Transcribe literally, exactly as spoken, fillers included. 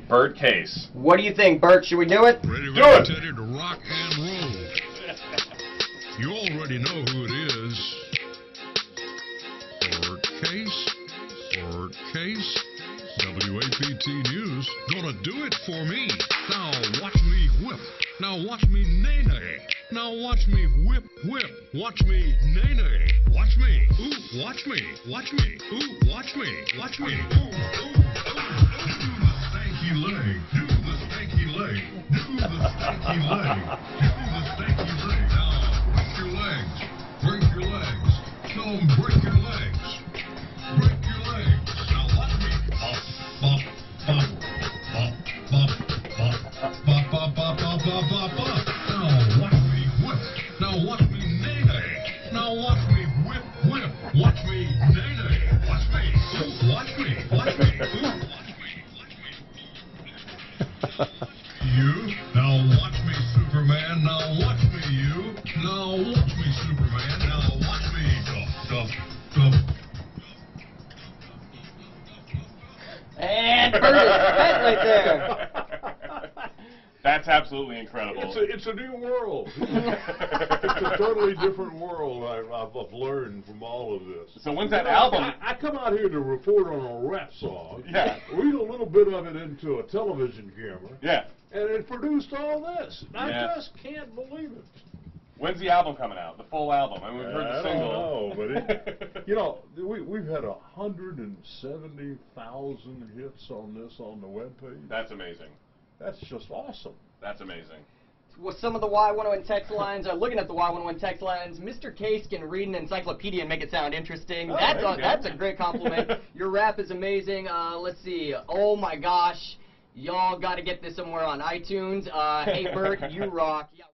Bert Case. What do you think, Bert? Should we do it? Ready, Do ready, it. Teddy, to rock and roll. You already know who it is. Bert Case. Bert Case. W A P T News. Gonna do it for me. Now watch me whip. Now watch me nay-nay. Now watch me whip, whip. Watch me nay-nay. Watch me. Ooh, watch me. Watch me. Ooh, watch me. Watch me. Ooh, ooh, ooh. Do the stanky leg. Do the stanky leg. Do the stanky leg. Do the stanky leg. Now, break your legs. Break your legs. Tell them break your legs. Break your legs. Now watch me. Bop, bop, bop, bop, bop, bop, bop, bop, bop, bop, bop, bop, bop. Now watch me whip. Now watch me nay-nay. Now watch me whip, whip. Watch me nay-nay. Watch me. Ooh, watch me. Watch me. Ooh, watch me. Watch me. You. Now watch me, Superman. Now watch me, you. Now watch me, Superman. Now watch me. Duff, duff, duff. And Bert is spent right there. That's absolutely incredible. It's a, it's a new world. It's a totally different world I've, I've I've learned from all of this. So when's that You know, album? I, I come out here to report on a rap song. Yeah. Read a little bit of it into a television camera. Yeah. And it produced all this. I Yeah. just can't believe it. When's the album coming out? The full album? I mean, we've heard the I single. don't know, but it, you know, we we've had a hundred and seventy thousand hits on this on the webpage. That's amazing. That's just awesome. That's amazing. Well, some of the Y one oh one text lines are looking at the Y one oh one text lines. Mister Case can read an encyclopedia and make it sound interesting. Oh, that's there you a, go. that's a great compliment. Your rap is amazing. Uh, let's see. Oh my gosh, y'all got to get this somewhere on iTunes. Uh, hey Bert, you rock. Yeah.